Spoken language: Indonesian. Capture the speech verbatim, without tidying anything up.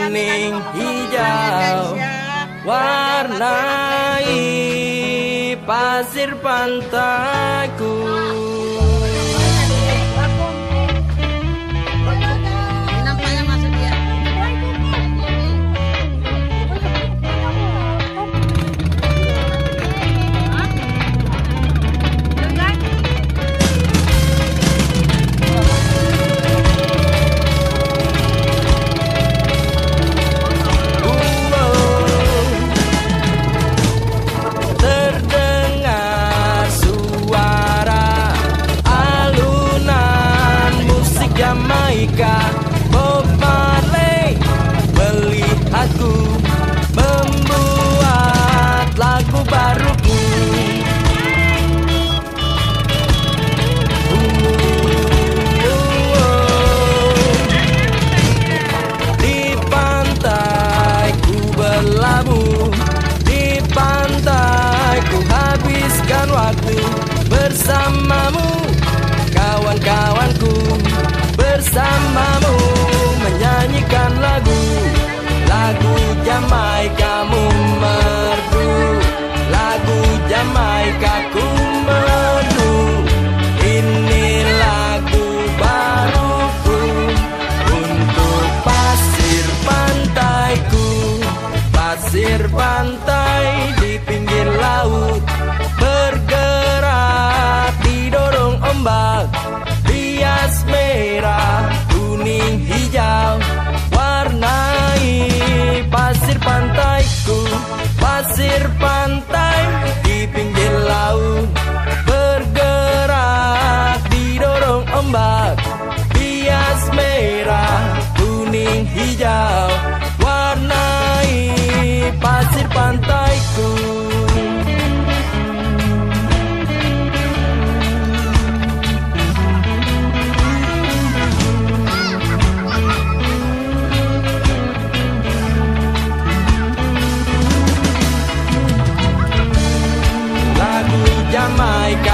kuning hijau warnai pasir pantaiku. Bob Marley melihatku membuat lagu baruku. Di pantai ku berlabuh, di pantai ku habiskan waktu bersamamu, kawan-kawanku. Bersamamu menyanyikan lagu, lagu Jamaika mu merdu, lagu Jamaika ku merdu. Ini lagu baruku untuk pasir pantaiku. Pasir pantai di pinggir laut bergerak didorong ombak. Hias merah, kuning, hijau warnai pasir pantaiku. Pasir pantai di pinggir laut bergerak didorong ombak. Hias merah, kuning, hijau warnai pasir pantaiku. Jamaika